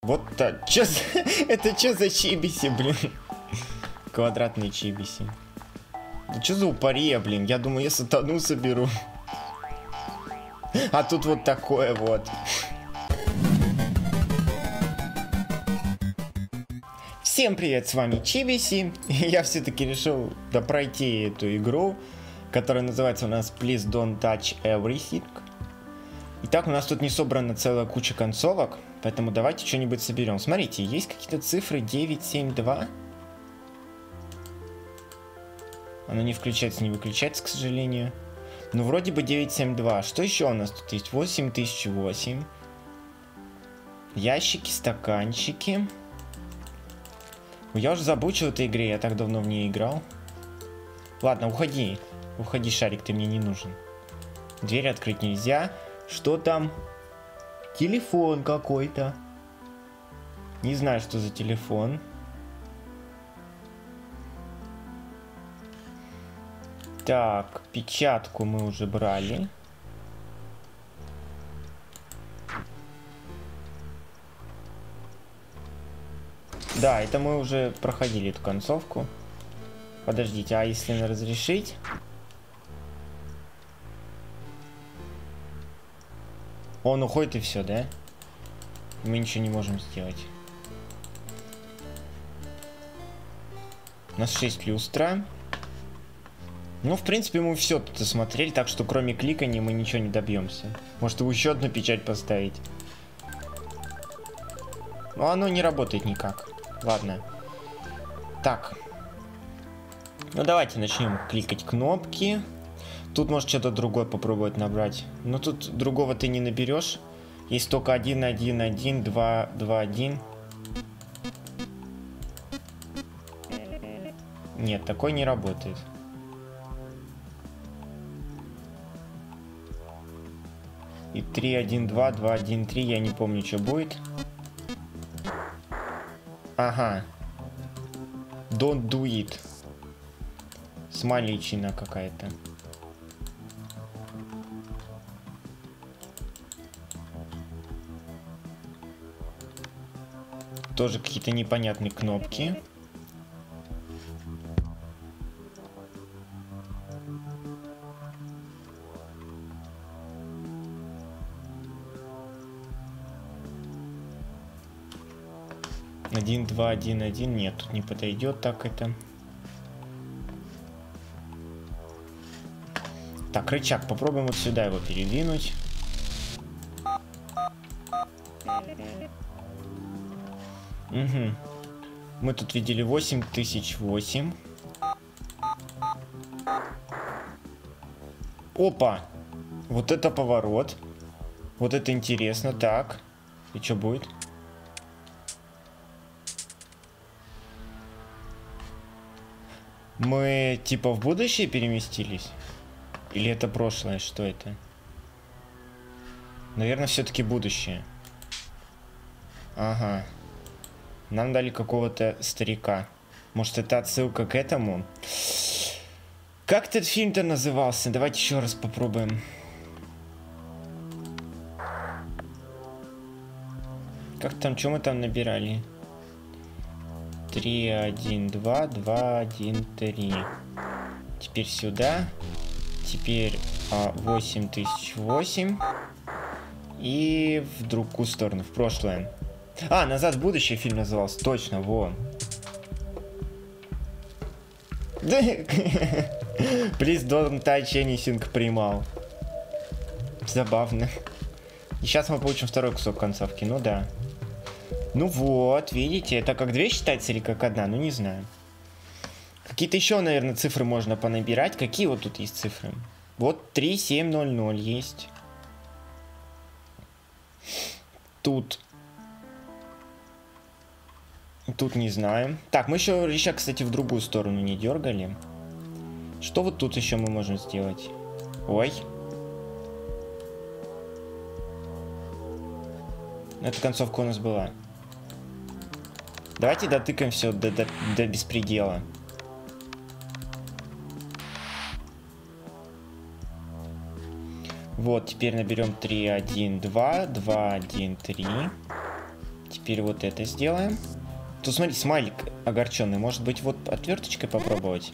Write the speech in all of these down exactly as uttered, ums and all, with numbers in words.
Вот так. Чё за... Это что за чибиси, блин? Квадратные чибиси. Да что за упария, блин? Я думаю, я сатану соберу. А тут вот такое вот. Всем привет, с вами Чибиси. Я все-таки решил допройти эту игру, которая называется у нас Please Don't Touch Everything. Итак, у нас тут не собрана целая куча концовок, поэтому давайте что-нибудь соберем. Смотрите, есть какие-то цифры девять семь два. Оно не включается, не выключается, к сожалению. Ну, вроде бы девять семь два. Что еще у нас тут есть? восемь тысяч восемь. Ящики, стаканчики. Я уже забыл, что в этой игре, я так давно в ней играл. Ладно, уходи. Уходи, шарик, ты мне не нужен. Дверь открыть нельзя. Что там? Телефон какой-то. Не знаю, что за телефон. Так, печатку мы уже брали. Да, это мы уже проходили эту концовку. Подождите, а если разрешить? Он уходит и все, да? Мы ничего не можем сделать. У нас шесть люстра. Ну, в принципе, мы все тут осмотрели, так что кроме кликания мы ничего не добьемся. Может, его еще одну печать поставить? Но оно не работает никак. Ладно. Так. Ну, давайте начнем кликать кнопки. Тут может что-то другое попробовать набрать. Но тут другого ты не наберешь. Есть только один, один, один, два, два, один. Нет, такой не работает. И три, один, два, два, один, три. Я не помню, что будет. Ага. Don't do it. Смайличина какая-то. Тоже какие-то непонятные кнопки. Один, два, один, один. Нет, тут не подойдет так это. Так, рычаг. Попробуем вот сюда его передвинуть. Угу. Мы тут видели восемь тысяч восемь. Опа! Вот это поворот. Вот это интересно. Так. И что будет? Мы типа в будущее переместились? Или это прошлое? Что это? Наверное, все-таки будущее. Ага. Нам дали какого-то старика. Может, это отсылка к этому? Как этот фильм-то назывался? Давайте еще раз попробуем. Как там, что мы там набирали? три, один, два, два, один, три. Теперь сюда. Теперь а, восемь тысяч восемь. И в другую сторону, в прошлое. А, «Назад в будущее» фильм назывался. Точно, во. Please don't touch anything примал. Забавно. И сейчас мы получим второй кусок концовки. Ну да. Ну вот, видите, это как две считается или как одна? Ну не знаю. Какие-то еще, наверное, цифры можно понабирать. Какие вот тут есть цифры? Вот три семь ноль ноль есть. Тут... Тут не знаю. Так, мы еще рычаг, кстати, в другую сторону не дергали. Что вот тут еще мы можем сделать? Ой. Эта концовка у нас была. Давайте дотыкаем все до, до, до беспредела. Вот, теперь наберем три, один, два, два, один, три. теперь вот это сделаем. Тут, смотри, смайлик огорченный. Может быть, вот отверточкой попробовать?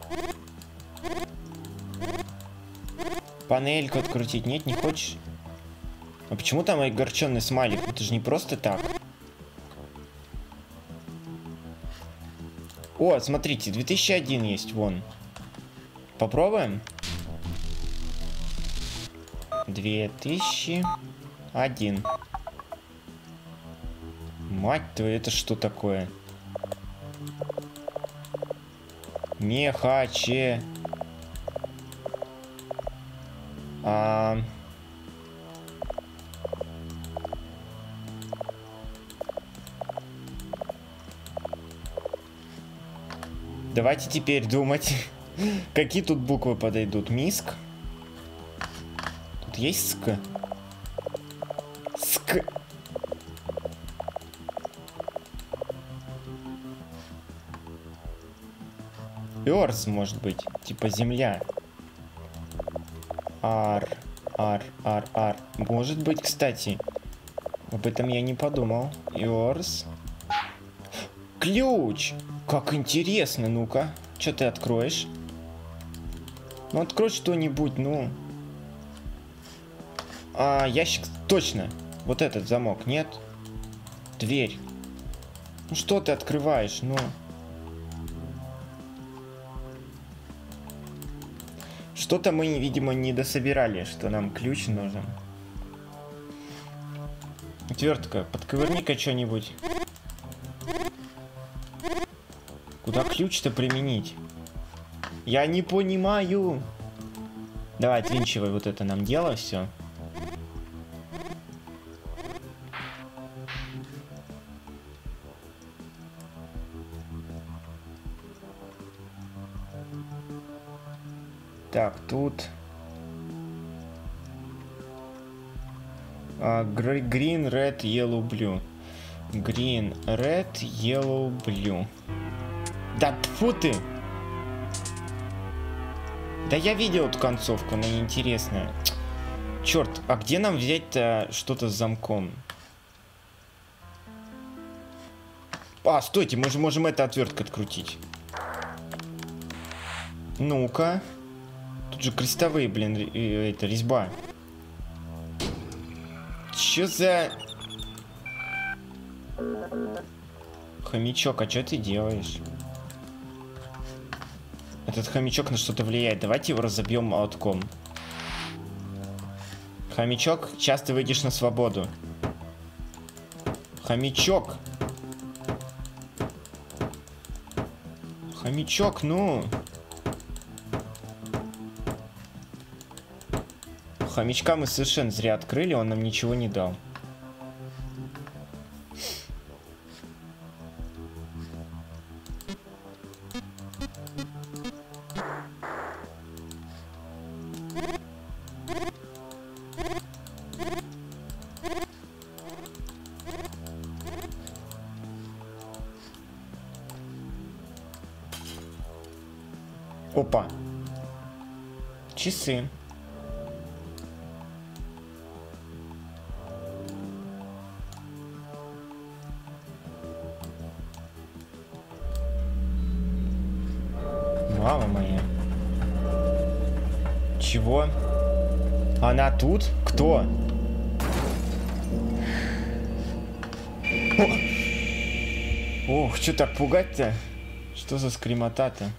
Панельку открутить? Нет, не хочешь? А почему там огорченный смайлик? Это же не просто так. О, смотрите, две тысячи один есть, вон. Попробуем? две тысячи один. Мать твою, это что такое? Мехаче. А... Давайте теперь думать, какие тут буквы подойдут. Миск. Тут есть ск. Ск. Earth, может быть. Типа земля. Ар. Ар. Ар. Ар. Может быть, кстати. Об этом я не подумал. Earth. Ключ! Как интересно, ну-ка. Что ты откроешь? Ну, открой что-нибудь, ну. А, ящик, точно. Вот этот замок, нет? Дверь. Ну, что ты открываешь, ну. Что-то мы, видимо, не дособирали, что нам ключ нужен. Отвертка, подковырни-ка что-нибудь. Куда ключ-то применить? Я не понимаю. Давай, отвинчивай вот это нам дело, все. Так, тут... А, green, red, yellow, blue. Green, red, yellow, blue. Да тьфу ты! Да я видел эту концовку, она неинтересная. Черт, а где нам взять-то что-то с замком? А, стойте, мы же можем это отверткой открутить. Ну-ка. Тут же крестовые, блин, это резьба. Чё за... Хомячок, а что ты делаешь? Этот хомячок на что-то влияет. Давайте его разобьем молотком. Хомячок, сейчас ты выйдешь на свободу. Хомячок. Хомячок, ну. Хомячка мы совершенно зря открыли, он нам ничего не дал. Опа. Часы. Мама моя. Чего? Она тут? Кто? О! Ох, что так пугать-то? Что за скримота-то?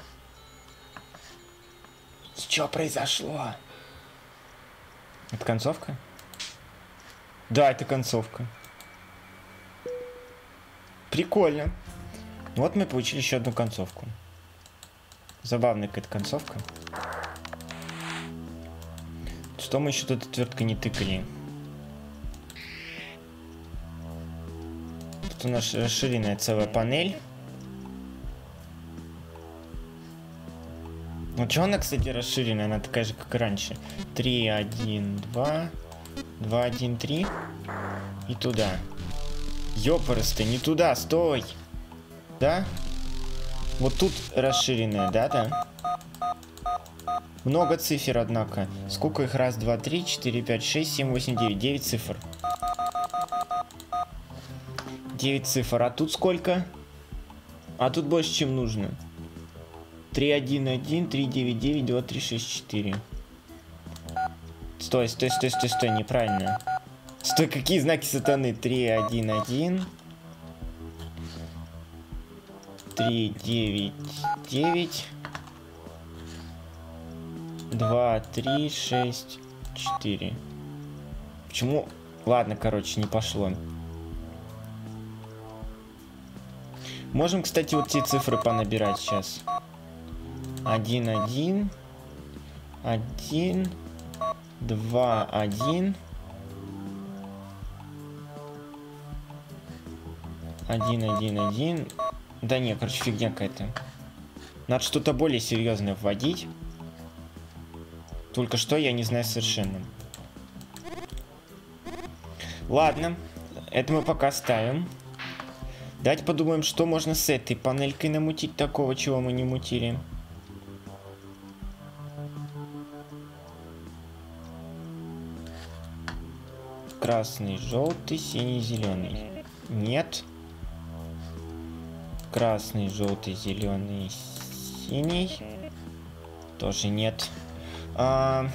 Что произошло? Это концовка? Да, это концовка. Прикольно. Вот мы получили еще одну концовку. Забавная какая-то концовка. Что мы еще тут отверткой не тыкали? Тут у нас расширенная целая панель. Ну что она, кстати, расширенная? Она такая же, как и раньше. три, один, два. два, один, три. И туда. Ёпрсты, не туда, стой! Да? Вот тут расширенная, да, да? Много цифр, однако. Сколько их? Раз, два, три, четыре, пять, шесть, семь, восемь, девять. Девять цифр. девять цифр. А тут сколько? А тут больше, чем нужно. три, один, один, три, девять, девять, два, три, шесть, четыре. Стой, стой, стой, стой, стой, неправильно. Стой, какие знаки сатаны? три, один, один. три, девять, девять. два, три, шесть, четыре. Почему? Ладно, короче, не пошло. Можем, кстати, вот эти цифры понабирать сейчас. один, один. один. два, один. один, один, один. Да не, короче, фигня какая-то. Надо что-то более серьезное вводить. Только что я не знаю совершенно. Ладно, это мы пока ставим. Давайте подумаем, что можно с этой панелькой намутить такого, чего мы не мутили. Красный, желтый, синий, зеленый. Нет. Красный, желтый, зеленый, синий. Тоже нет. А...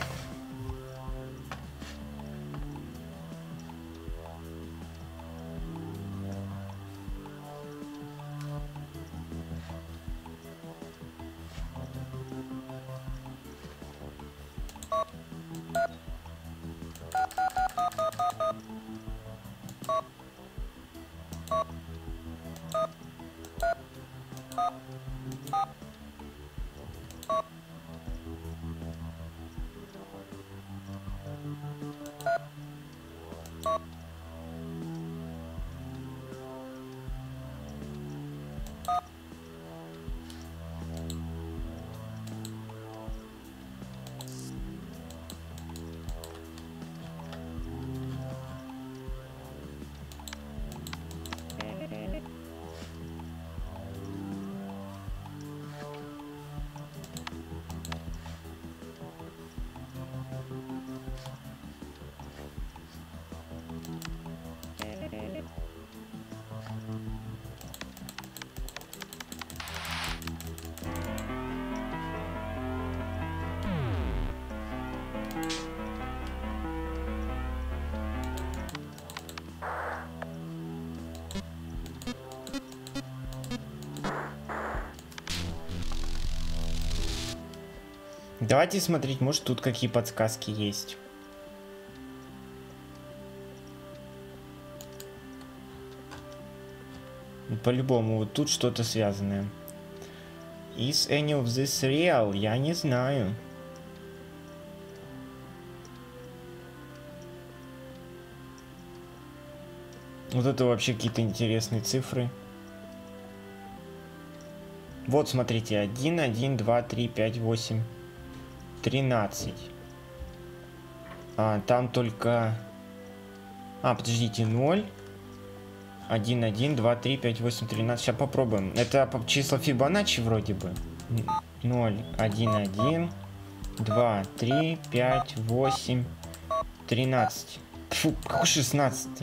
Давайте смотреть, может тут какие подсказки есть. По-любому, вот тут что-то связанное. Is any of this real? Я не знаю. Вот это вообще какие-то интересные цифры. Вот, смотрите, один, один, два, три, пять, восемь, тринадцать. А, там только... А, подождите, ноль. один, один, два, три, пять, восемь, тринадцать. Сейчас попробуем. Это число Фибоначчи вроде бы. ноль, один, один, два, три, пять, восемь, тринадцать. Фу, какой шестнадцать?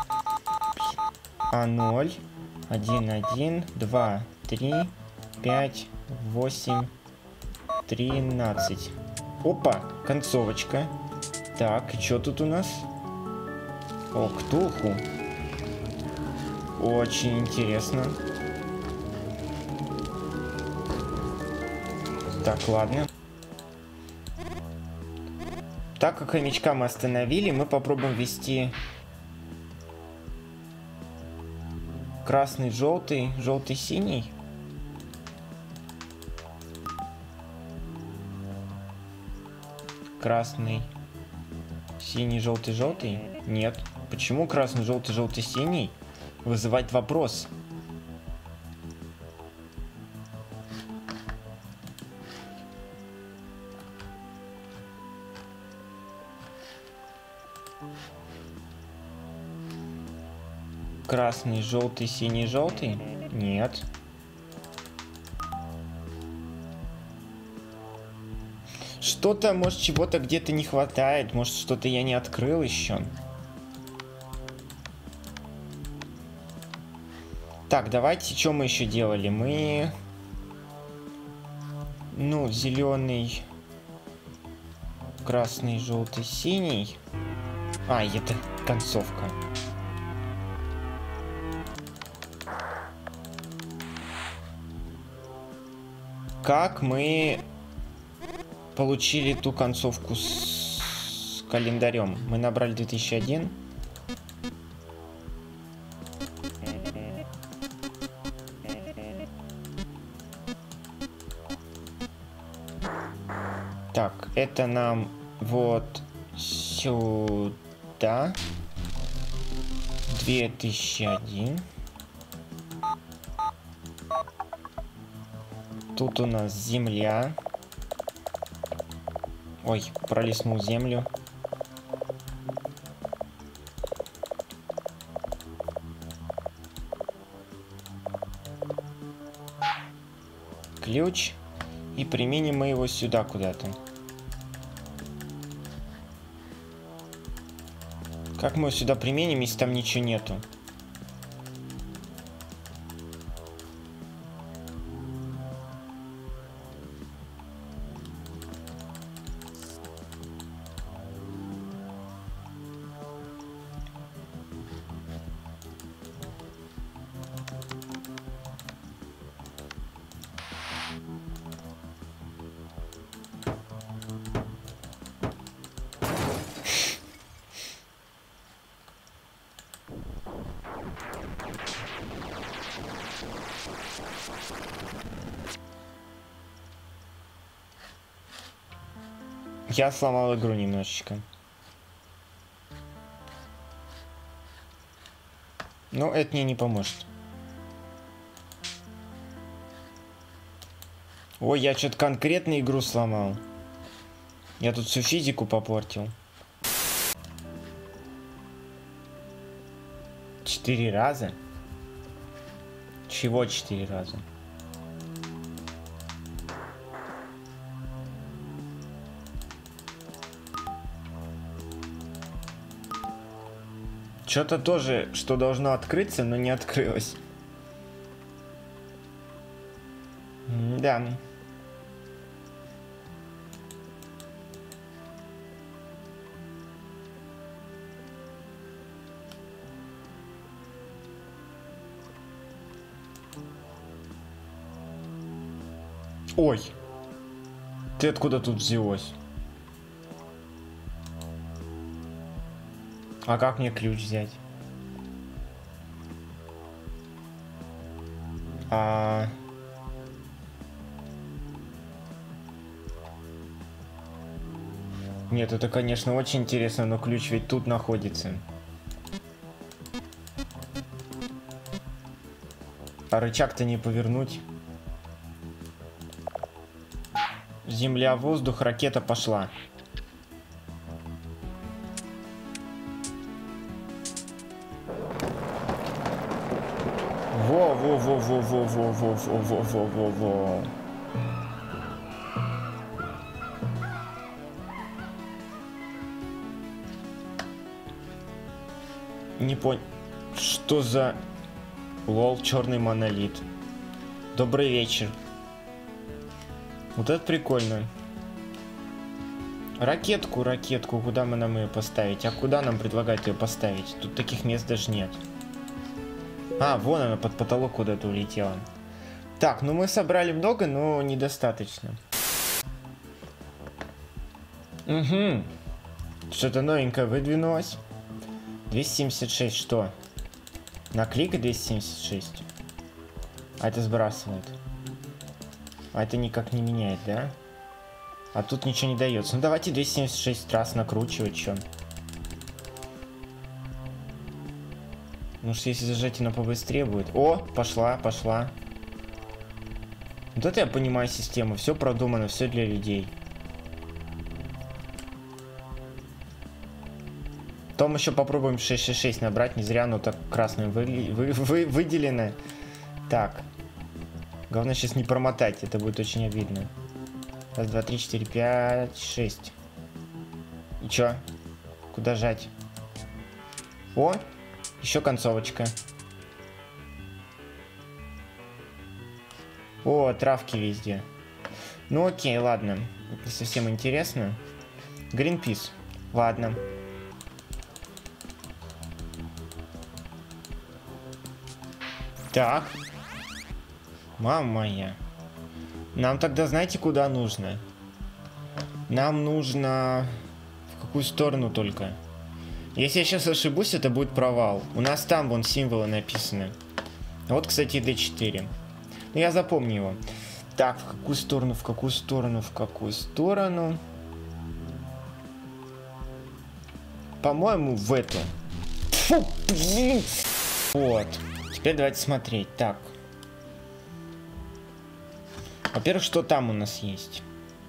А ноль, один, один, два, три, пять, восемь, тринадцать. Опа, концовочка. Так, и что тут у нас? О, Ктулху. Очень интересно. Так, ладно. Так как хомячка мы остановили, мы попробуем ввести красный, желтый, желтый, синий. Красный, синий, желтый, желтый. Нет. Почему красный, желтый, желтый, синий? Вызывать вопрос. Красный, желтый, синий, желтый? Нет. Что-то, может, чего-то где-то не хватает. Может, что-то я не открыл еще. Так, давайте, что мы еще делали? Мы... Ну, зеленый, красный, желтый, синий. А, это концовка. Как мы получили ту концовку с календарем? Мы набрали две тысячи один. Так, это нам вот сюда. две тысячи один. Тут у нас земля. Ой, пролистнул землю. Ключ. И применим мы его сюда куда-то. Как мы его сюда применим, если там ничего нету? Я сломал игру немножечко. Но это мне не поможет. Ой, я что-то конкретно игру сломал. Я тут всю физику попортил. Четыре раза? Чего четыре раза? Что-то тоже, что должно открыться, но не открылось. Да. Ой. Ты откуда тут взялась? А как мне ключ взять? А... Нет, это, конечно, очень интересно, но ключ ведь тут находится. А рычаг-то не повернуть. Земля, воздух, ракета пошла. Во-во-во-во-во-во-во-во-во-во-во. Не понял. Что за... Лол, черный монолит. Добрый вечер. Вот это прикольно. Ракетку, ракетку, куда мы нам ее поставить? А куда нам предлагают ее поставить? Тут таких мест даже нет. А, вон она под потолок куда-то улетела. Так, ну мы собрали много, но недостаточно. Угу. Что-то новенькое выдвинулось. двести семьдесят шесть что? Наклейка двести семьдесят шесть. А это сбрасывает. А это никак не меняет, да? А тут ничего не дается. Ну давайте двести семьдесят шесть раз накручивать, чё. Ну что, если зажать, она побыстрее будет. О, пошла, пошла. Вот это я понимаю систему. Все продумано, все для людей. Потом еще попробуем шесть шесть шесть набрать. Не зря оно так красным вы, вы, вы, выделено. Так. Главное сейчас не промотать. Это будет очень обидно. Раз, два, три, четыре, пять, шесть. И чё? Куда жать? О! Еще концовочка. О, травки везде. Ну окей, ладно. Не совсем интересно. Greenpeace. Ладно. Так. Мама моя. Нам тогда знаете, куда нужно? Нам нужно... В какую сторону только? Если я сейчас ошибусь, это будет провал. У нас там вон символы написаны. Вот, кстати, дэ четыре. Ну, я запомню его. Так, в какую сторону, в какую сторону, в какую сторону? По-моему, в эту. Фу, блин. Вот. Теперь давайте смотреть. Так. Во-первых, что там у нас есть?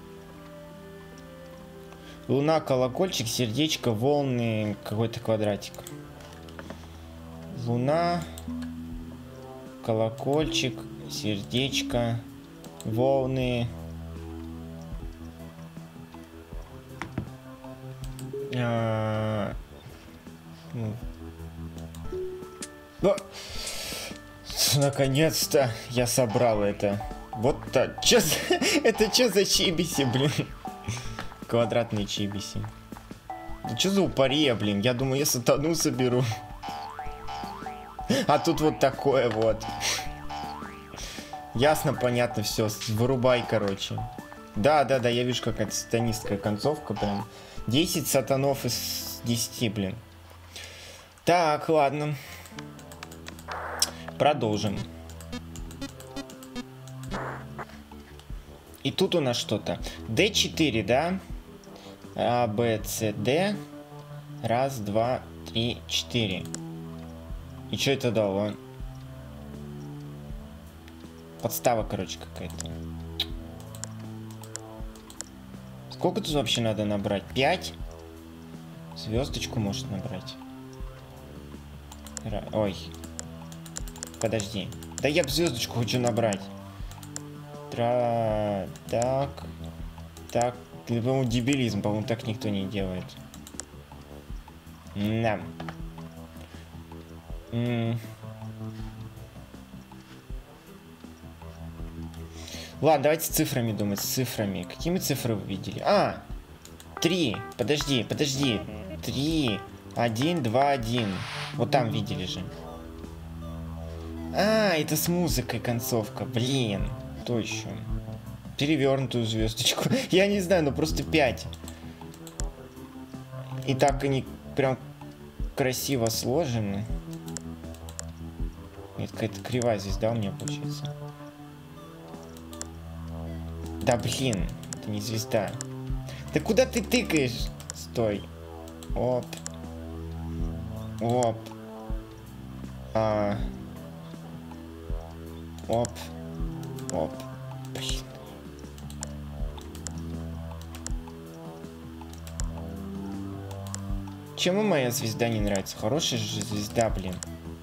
Луна, колокольчик, сердечко, волны, какой-то квадратик. Луна, колокольчик, сердечко, волны. А... Ну. Но... Наконец-то я собрал это. Вот так. Чё за... Это что за чибиси, блин? Квадратные чибиси. Да что за упария, блин? Я думаю, я сатану соберу. А тут вот такое вот. Ясно, понятно, все. Вырубай, короче. Да, да, да, я вижу, какая-то сатанистская концовка, прям. десять сатанов из десяти, блин. Так, ладно. Продолжим. И тут у нас что-то. дэ четыре, да? А, Б, С, Д. Раз, два, три, четыре. И что это дало? Подстава, короче, какая-то. Сколько тут вообще надо набрать? пять? Звездочку может набрать. Ра... Ой. Подожди. Да я бы звездочку хочу набрать. Тра... Так. Так. Это, по-моему, дебилизм. По-моему, так никто не делает. Да. М Ладно, давайте с цифрами думать. С цифрами. Какие мы цифры вы видели? А! Три. Подожди, подожди. Три. Один, два, один. Вот там видели же. А, это с музыкой концовка. Блин. Что еще? Перевернутую звездочку. Я не знаю, но просто пять. И так они прям красиво сложены. Нет, какая-то кривая звезда у меня получается. Да блин, это не звезда. Да куда ты тыкаешь? Стой. Оп. Оп. А. Оп. Оп. Блин. Чему моя звезда не нравится? Хорошая же звезда, блин.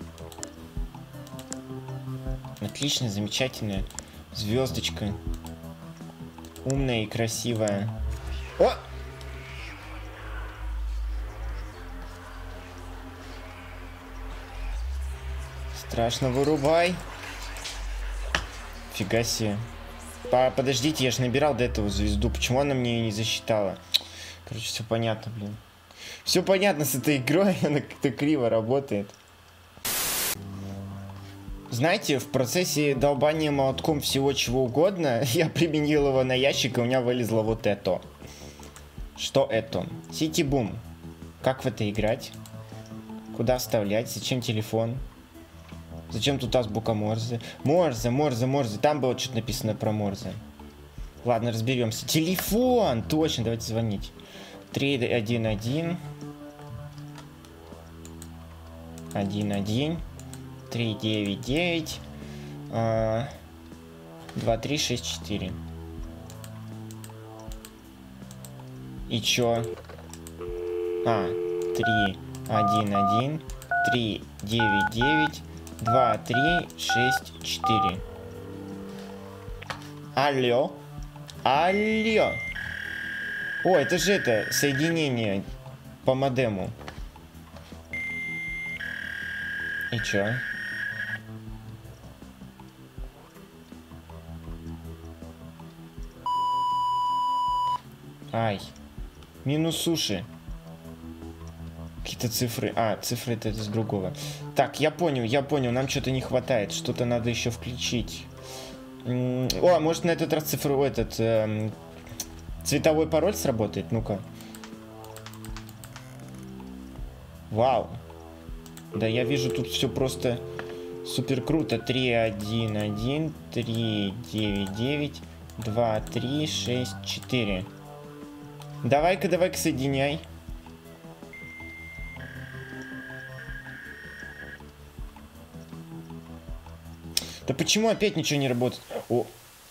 Отличная, замечательная звездочка. Умная и красивая. О! Страшно, вырубай. Фига себе. По Подождите, я же набирал до этого звезду. Почему она мне ее не засчитала? Короче, все понятно, блин. Все понятно с этой игрой, она как-то криво работает. Знаете, в процессе долбания молотком всего чего угодно, я применил его на ящик, и у меня вылезло вот это. Что это? City Boom. Как в это играть? Куда вставлять? Зачем телефон? Зачем тут азбука Морзе? Морзе, Морзе, Морзе. Там было что-то написано про Морзе. Ладно, разберемся. Телефон! Точно, давайте звонить. три один один. один один. три девять девять. два три шесть четыре. И чё? А, три один один. три девять девять. два три шесть четыре. Алло. Алло. О, это же это соединение по модему. И чё? Ай. Минус суши. Какие-то цифры. А, цифры это из другого. Так, я понял, я понял. Нам что-то не хватает. Что-то надо еще включить. О, может на этот раз цифровой этот... Эм, цветовой пароль сработает? Ну-ка. Вау. Да я вижу тут все просто супер круто. три, один, один, три, девять, девять, два, три, шесть, четыре. Давай-ка, давай-ка соединяй. Да почему опять ничего не работает? О.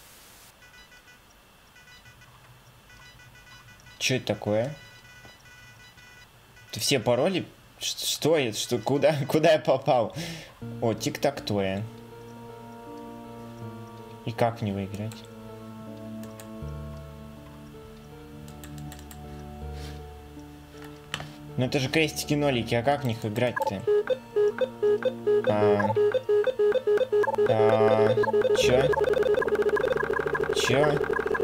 Что это такое? Это все пароли? Что это? Что? Куда? Куда я попал? О, тик-так-тоя. И как в него играть? Ну это же крестики-нолики, а как в них играть-то? А... А... Чё? Чё?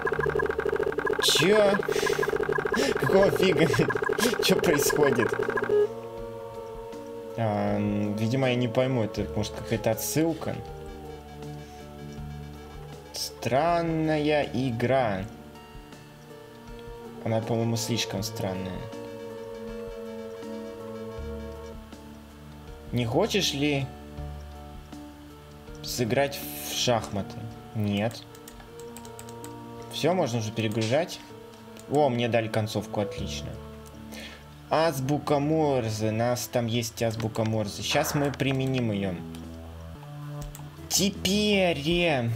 Чё? Какого фига? Чё происходит? А, видимо, я не пойму, это может какая-то отсылка. Странная игра. Она, по-моему, слишком странная. Не хочешь ли сыграть в шахматы? Нет. Все, можно уже перегружать. О, мне дали концовку, отлично. Азбука Морзе. У нас там есть азбука Морзе. Сейчас мы применим ее. Теперь...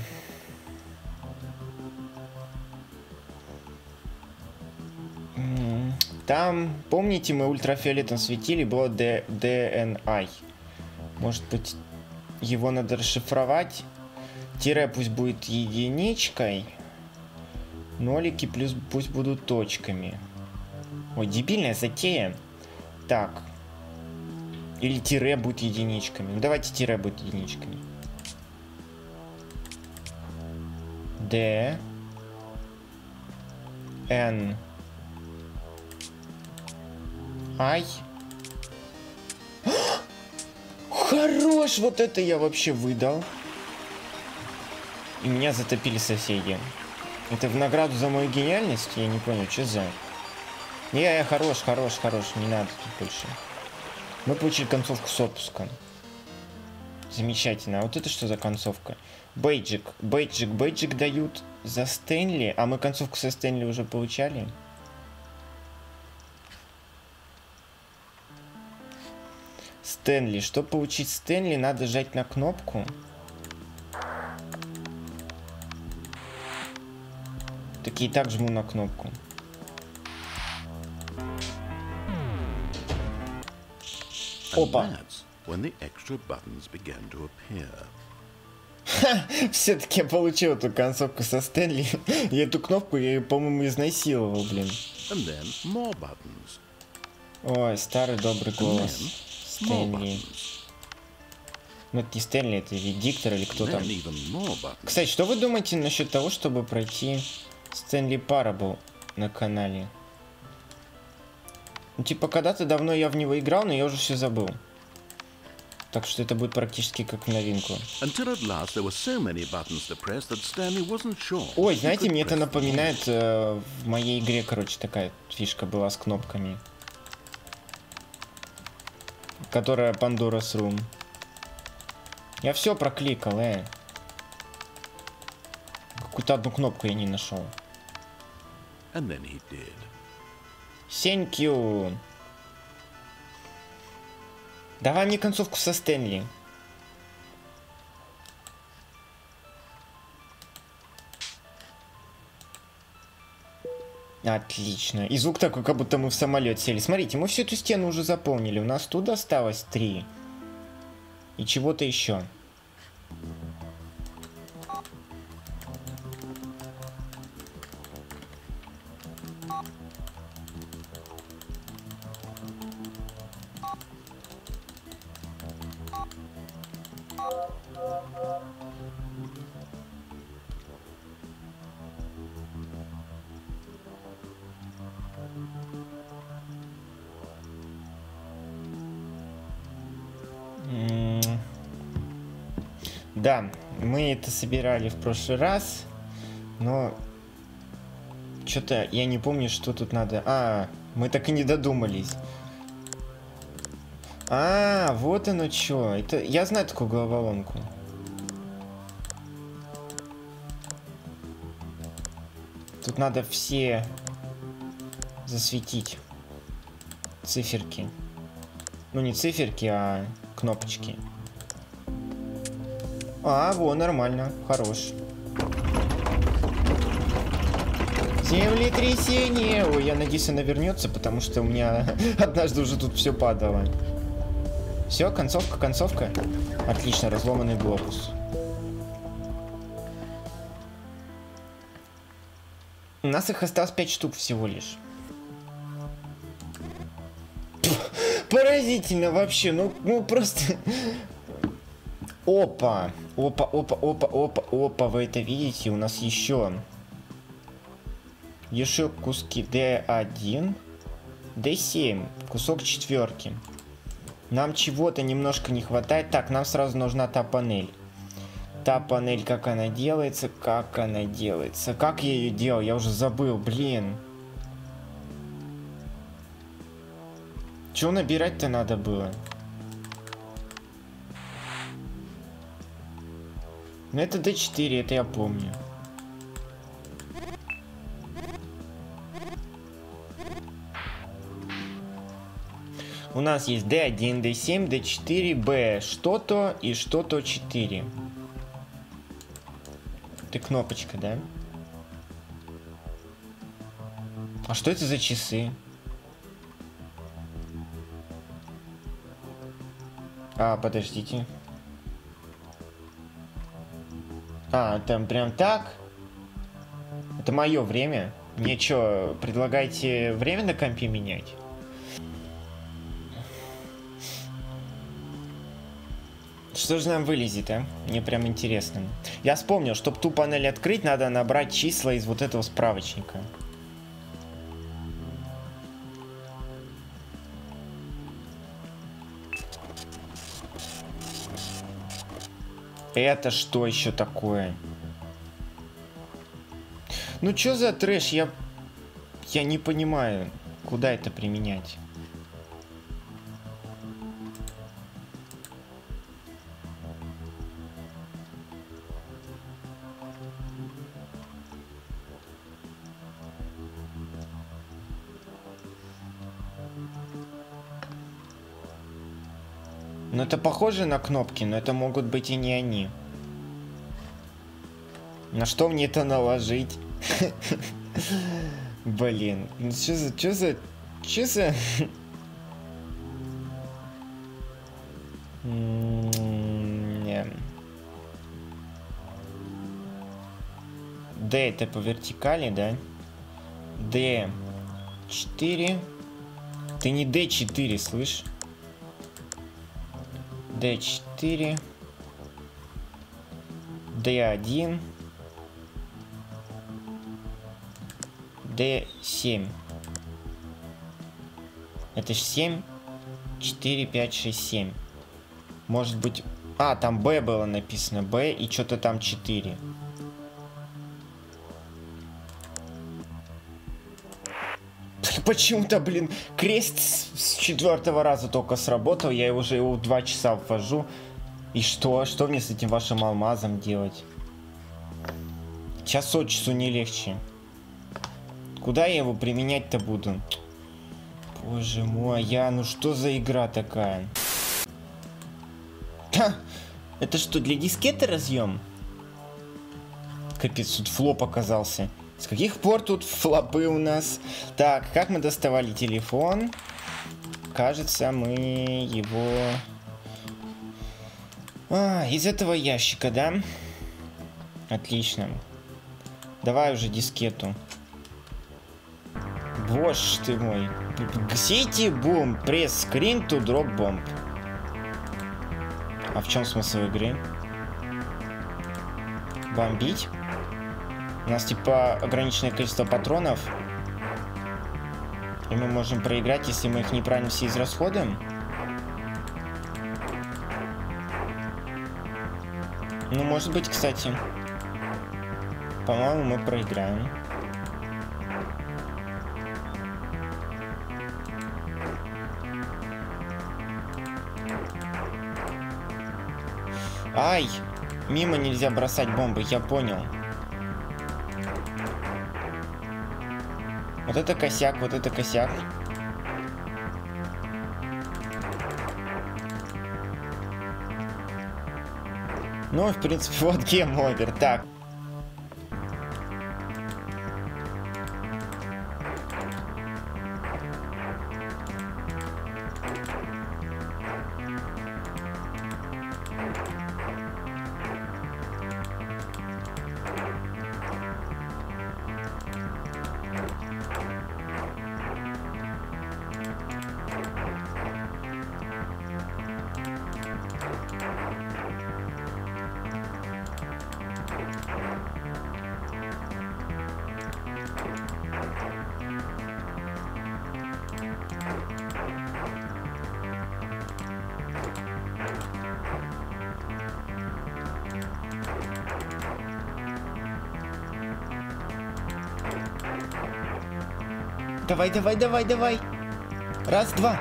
Там, помните, мы ультрафиолетом светили, было ди эн ай. Может быть, его надо расшифровать. Тире пусть будет единичкой. Нолики плюс пусть будут точками. Ой, дебильная затея. Так. Или тире будет единичками. Ну, давайте тире будет единичками. Д. Н. Ай. Хорош! Вот это я вообще выдал. И меня затопили соседи. Это в награду за мою гениальность? Я не понял, что за... Не, я хорош, хорош, хорош. Не надо тут больше. Мы получили концовку с отпуском. Замечательно. А вот это что за концовка? Бейджик. Бейджик. Бейджик дают за Стэнли. А мы концовку со Стэнли уже получали? Стэнли. Чтобы получить Стэнли, надо жать на кнопку. Так и так жму на кнопку. Опа. Все-таки я получил эту концовку со Стэнли. И эту кнопку я, по-моему, изнасиловал, блин. Ой, старый добрый голос. Стэнли. Ну, это не Стэнли, это Диктор или кто там. Кстати, что вы думаете насчет того, чтобы пройти Стэнли Парабл на канале? Ну, типа, когда-то давно я в него играл, но я уже все забыл. Так что это будет практически как в новинку. Ой, знаете, мне это напоминает, э, в моей игре, короче, такая фишка была с кнопками. Которая Pandora's Room. Я все прокликал, э. Какую-то одну кнопку я не нашел. Thank you. Давай мне концовку со Стэнли. Отлично. И звук такой, как будто мы в самолет сели. Смотрите, мы всю эту стену уже заполнили. У нас тут осталось три. И чего-то еще. Да, мы это собирали в прошлый раз, но что-то я не помню, что тут надо. А, мы так и не додумались. А, вот оно что. Это я знаю такую головоломку. Тут надо все засветить циферки. Ну не циферки, а кнопочки. А, во, нормально, хорош. Землетрясение! Ой, я надеюсь, она вернется, потому что у меня однажды уже тут все падало. Все, концовка, концовка. Отлично, разломанный глобус. У нас их осталось пять штук всего лишь. Поразительно вообще, ну, ну просто... Опа, опа, опа, опа, опа, опа, вы это видите? У нас еще... Еще куски дэ один, дэ семь, кусок четверки. Нам чего-то немножко не хватает. Так, нам сразу нужна та панель. Та панель, как она делается, как она делается. Как я ее делал? Я уже забыл, блин. Чего набирать-то надо было? Ну это дэ четыре, это я помню. У нас есть дэ один, дэ семь, дэ четыре, бэ что-то и что-то четыре. Это кнопочка, да? А что это за часы? А, подождите. А, там прям так? Это мое время? Мне что, предлагаете время на компе менять? Что же нам вылезет, а? Мне прям интересно. Я вспомнил, чтобы ту панель открыть, надо набрать числа из вот этого справочника. Это что еще такое? Ну что за трэш? Я... Я не понимаю, куда это применять. Ну это похоже на кнопки, но это могут быть и не они. На что мне это наложить? Блин, ну что за... Что за... Что за... D это по вертикали, да? дэ четыре. Ты не дэ четыре, слышь? дэ четыре, дэ один, дэ семь. Это ж семь, четыре, пять, шесть, семь. Может быть... А, там B было написано. B и что-то там четыре. Почему-то, блин, крест с четвертого раза только сработал. Я уже его два часа ввожу. И что? Что мне с этим вашим алмазом делать? Час от часу не легче. Куда я его применять-то буду? Боже мой, я... Ну что за игра такая? Ха! Это что, для дискеты разъем? Капец, тут флоп оказался. С каких пор тут флопы у нас? Так, как мы доставали телефон? Кажется, мы его... А, из этого ящика, да? Отлично. Давай уже дискету. Боже ты мой. City Boom. Press screen to drop bomb. А в чем смысл игры? Бомбить? У нас типа ограниченное количество патронов. И мы можем проиграть, если мы их неправильно все израсходуем. Ну, может быть, кстати. По-моему, мы проиграем. Ай! Мимо нельзя бросать бомбы, я понял. Вот это косяк, вот это косяк. Ну, в принципе, вот гейм-овер. Так. Давай, давай, давай, давай. Раз, два.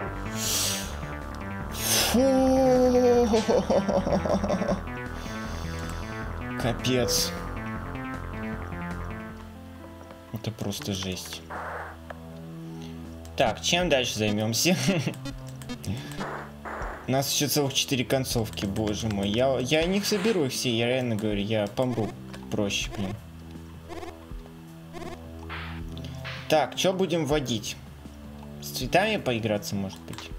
Фу. Капец. Это просто жесть. Так, чем дальше займемся? У нас еще целых четыре концовки, боже мой. Я, я не соберу их все, я реально говорю, я помру проще, блин. Так, что будем вводить? С цветами поиграться, может быть?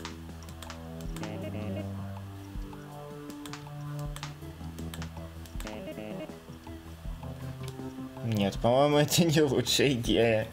Нет, по-моему, это не лучшая идея.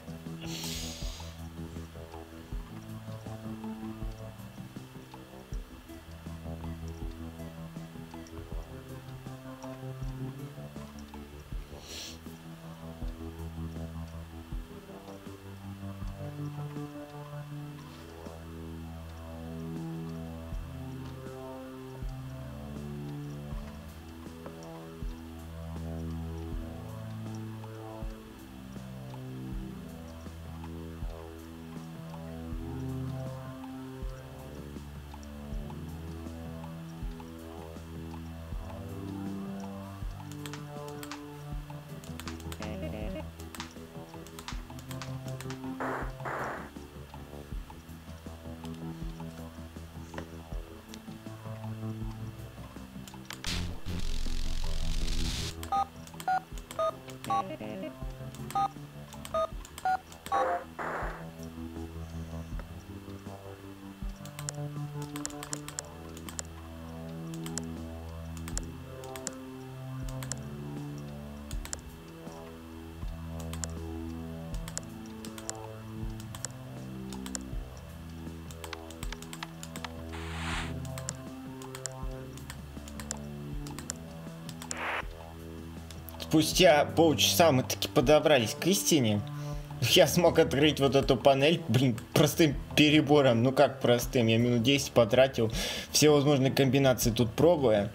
Спустя полчаса мы таки подобрались к истине. Я смог открыть вот эту панель, блин, простым перебором. Ну как простым? Я минут десять потратил, все возможные комбинации тут пробуя.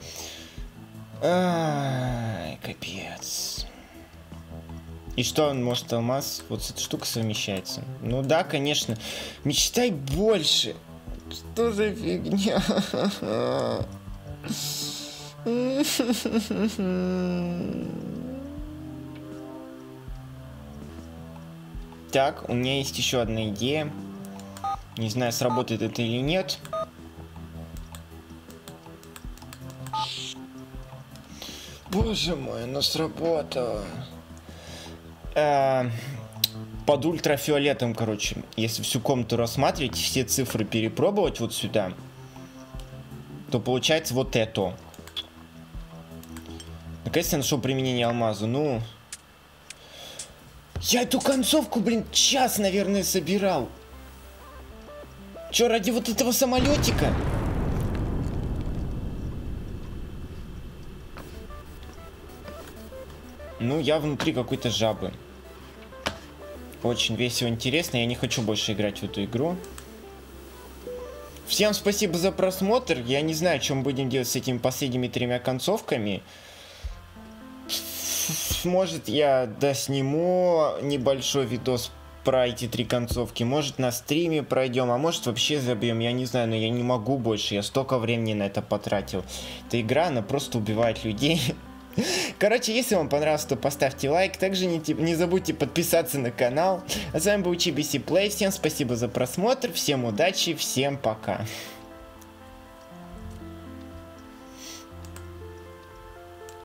Ай, капец. И что, он может алмаз? Вот эта штука совмещается. Ну да, конечно. Мечтай больше. Что за фигня? Так, у меня есть еще одна идея. Не знаю, сработает это или нет. Боже мой, оно сработало. А, под ультрафиолетом, короче, если всю комнату рассматривать, все цифры перепробовать вот сюда, то получается вот это. Наконец-то я нашел применение алмазу. Ну... Я эту концовку, блин, час, наверное, собирал. Чё, ради вот этого самолетика? Ну, я внутри какой-то жабы. Очень весело, интересно. Я не хочу больше играть в эту игру. Всем спасибо за просмотр. Я не знаю, что мы будем делать с этими последними тремя концовками. может, я досниму небольшой видос про эти три концовки. Может, на стриме пройдем, а может, вообще забьем. Я не знаю, но я не могу больше. Я столько времени на это потратил. Эта игра, она просто убивает людей. Короче, если вам понравилось, то поставьте лайк. Также не, не забудьте подписаться на канал. А с вами был Чибиси Плей. Всем спасибо за просмотр. Всем удачи. Всем пока.